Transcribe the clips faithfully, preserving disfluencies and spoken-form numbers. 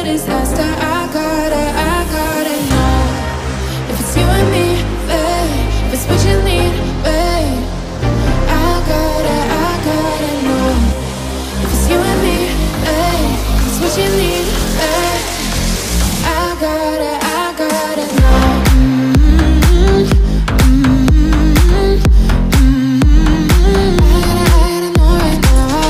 disaster, I gotta, I gotta know if it's you and me, babe. If it's what you need, babe. I gotta, I gotta know if it's you and me, babe. If it's what you need, babe. I gotta, I gotta know. Mm-hmm. Mm-hmm. Mm-hmm. I gotta, I gotta know right now.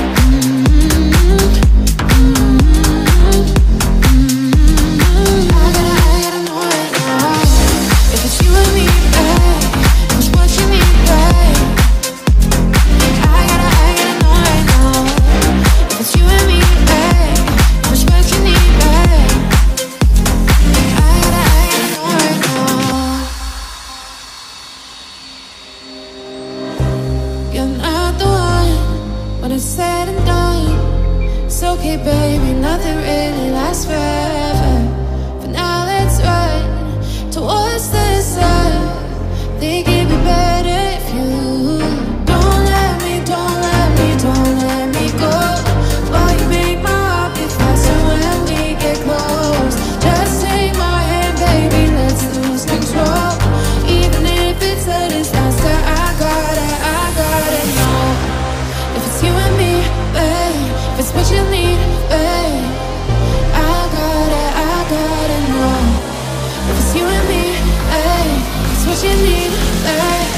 You're not the one when it's said and done. It's okay, baby, nothing really lasts forever. For now, let's run towards the sun. Think it'd be better if you don't let me, don't let me, don't let me go. Boy, you make my heart beat faster when we get close. Just take my hand, baby, let's lose control. Even if it's a disaster, I gotta, I gotta know if it's you and me, babe. If it's what you need, babe. I gotta, I gotta know if it's you and me, babe. If it's what you need, babe.